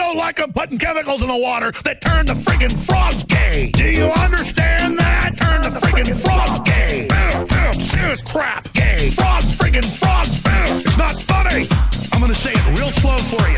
don't like them putting chemicals in the water that turn the friggin' frogs gay. Do you understand that? Turn the friggin' frogs gay. Serious crap. Gay. Frogs, friggin' frogs. It's not funny. I'm gonna say it real slow for you.